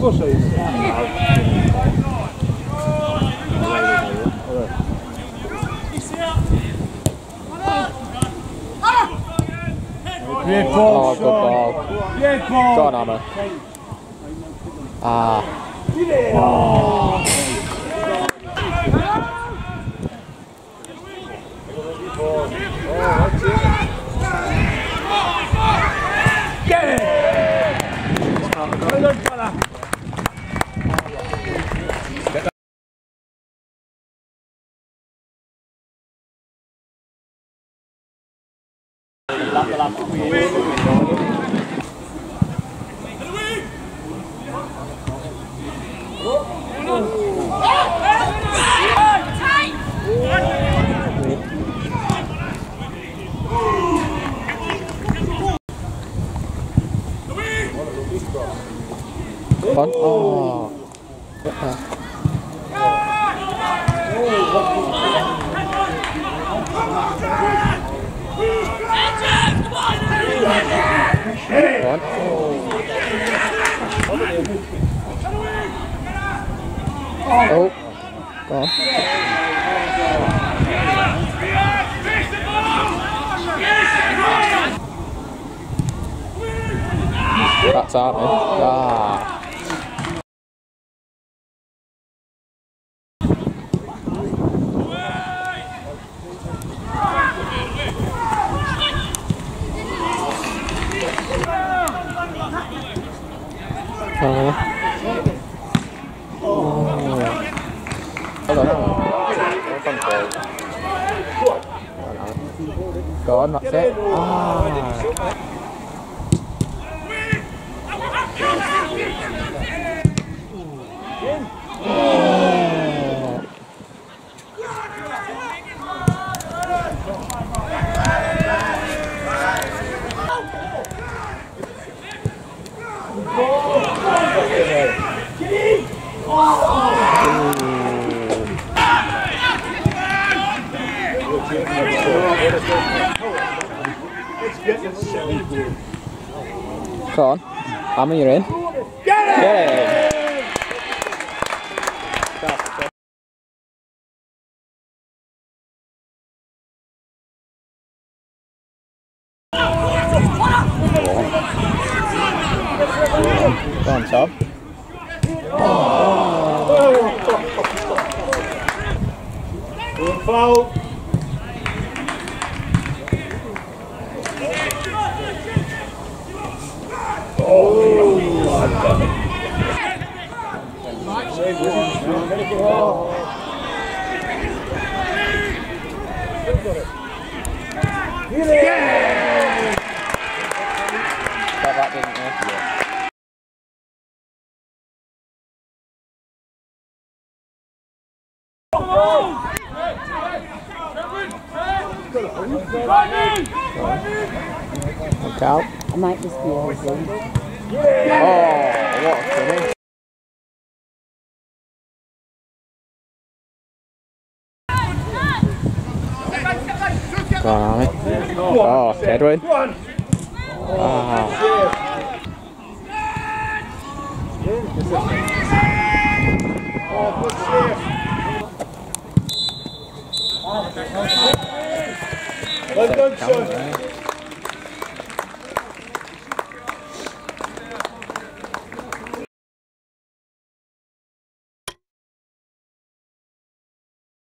course I is. Great ball, oh, good ball. Great ball. Go on, Hammer. Ah. Oh. Get it! Well done, fella. Fun. Oh. Oh, go on. That's out, man. Ah. Go on, that's it. Ah. Go on, Hammer, you're in. Get it! Go on, Tom. Good foul. That didn't work. Look out. I might just be over. Oh, what a finish. Go on, Hammy. Oh, Edwin. Ah. Well done, son.